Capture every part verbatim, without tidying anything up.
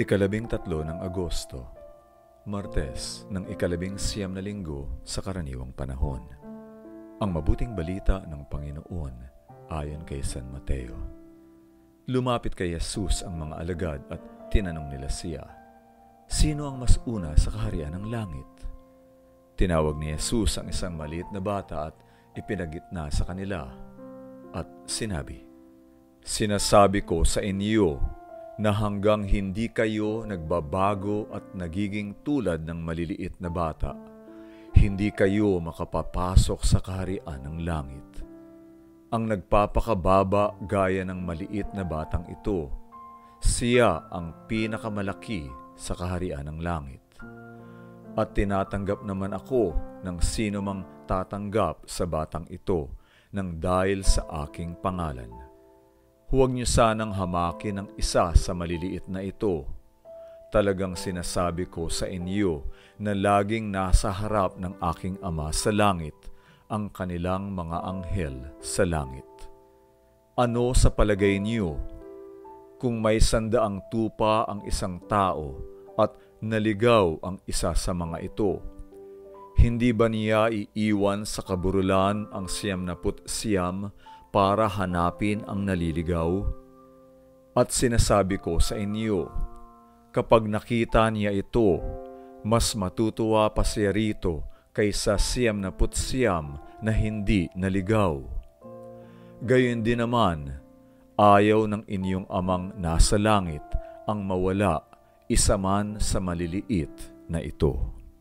Ikalabing tatlo ng Agosto, Martes ng ikalabing siyam na linggo sa karaniwang panahon. Ang mabuting balita ng Panginoon ayon kay San Mateo. Lumapit kay Jesus ang mga alagad at tinanong nila siya, "Sino ang mas una sa kaharian ng langit?" Tinawag ni Jesus ang isang maliit na bata at ipinagitna sa kanila at sinabi, "Sinasabi ko sa inyo na hanggang hindi kayo nagbabago at nagiging tulad ng maliliit na bata, hindi kayo makapapasok sa kaharian ng langit. Ang nagpapakababa gaya ng maliit na batang ito, siya ang pinakamalaki sa kaharian ng langit. At tinatanggap naman ako ng sino mang tatanggap sa batang ito nang dahil sa aking pangalan. Huwag niyo sanang hamakin ang isa sa maliliit na ito. Talagang sinasabi ko sa inyo na laging nasa harap ng aking Ama sa langit ang kanilang mga anghel sa langit. Ano sa palagay niyo? Kung may sandaang tupa ang isang tao at naligaw ang isa sa mga ito, hindi ba niya iiwan sa kaburulan ang siyam na put siyam para hanapin ang naliligaw? At sinasabi ko sa inyo, kapag nakita niya ito, mas matutuwa pa siya rito kaysa siyam na put siyam na hindi naligaw. Gayon din naman, ayaw ng inyong Amang nasa langit ang mawala isa man sa maliliit na ito."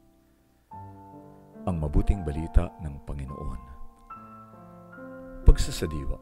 Ang mabuting balita ng Panginoon. Pagsasadiwa.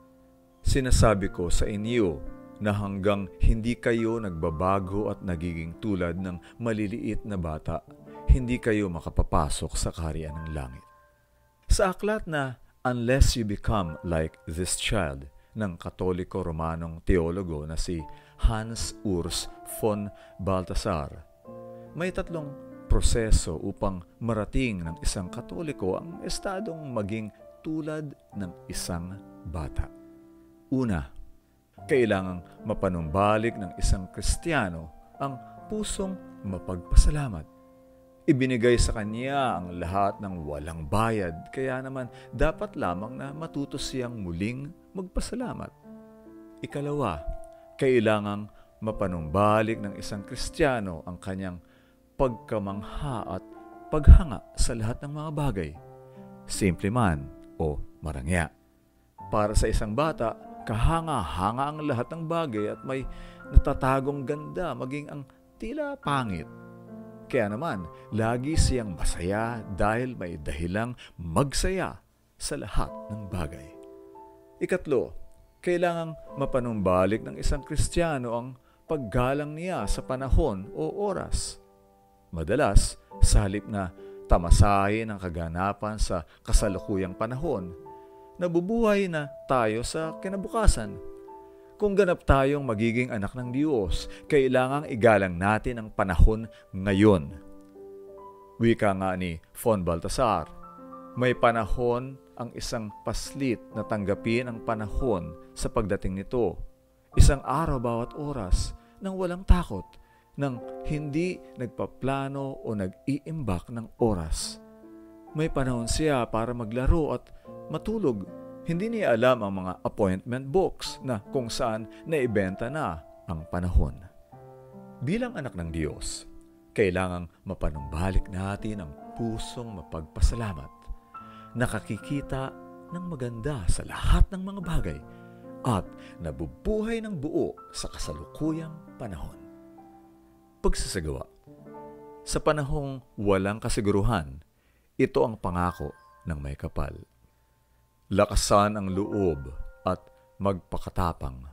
Sinasabi ko sa inyo na hanggang hindi kayo nagbabago at nagiging tulad ng maliliit na bata, hindi kayo makapapasok sa kaharian ng langit. Sa aklat na Unless You Become Like This Child ng Katoliko-Romanong teologo na si Hans Urs von Balthasar, may tatlong proseso upang marating ng isang Katoliko ang estadong maging tulad ng isang bata. Una, kailangang mapanumbalik ng isang Kristiyano ang pusong mapagpasalamat. Ibinigay sa kanya ang lahat ng walang bayad, kaya naman dapat lamang na matuto siyang muling magpasalamat. Ikalawa, kailangang mapanumbalik ng isang Kristiyano ang kanyang pagkamangha at paghanga sa lahat ng mga bagay, simple man o marangya. Para sa isang bata, kahanga-hanga ang lahat ng bagay at may natatagong ganda maging ang tila pangit. Kaya naman, lagi siyang masaya dahil may dahilang magsaya sa lahat ng bagay. Ikatlo, kailangang mapanumbalik ng isang Kristiyano ang paggalang niya sa panahon o oras. Madalas, sa halip na tamasahin ang kaganapan sa kasalukuyang panahon, nabubuhay na tayo sa kinabukasan. Kung ganap tayong magiging anak ng Diyos, kailangang igalang natin ang panahon ngayon. Wika nga ni von Balthasar, may panahon ang isang paslit na tanggapin ang panahon sa pagdating nito. Isang araw bawat oras nang walang takot, nang hindi nagpaplano o nag-iimbak ng oras. May panahon siya para maglaro at matulog. Hindi niya alam ang mga appointment books na kung saan naibenta na ang panahon. Bilang anak ng Diyos, kailangang mapanumbalik natin ang pusong mapagpasalamat, nakakikita ng maganda sa lahat ng mga bagay at nabubuhay ng buo sa kasalukuyang panahon. Pagsasagawa. Sa panahong walang kasiguruhan, ito ang pangako ng may kapal. Lakasan ang loob at magpakatapang.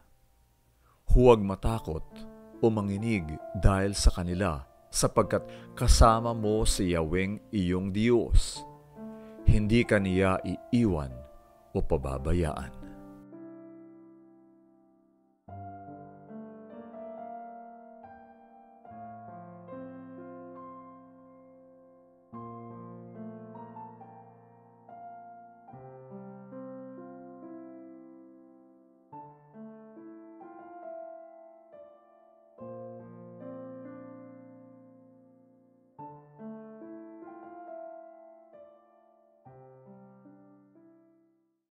Huwag matakot o manginig dahil sa kanila, sapagkat kasama mo si Yahweh iyong Diyos. Hindi ka niya iiwan o pababayaan.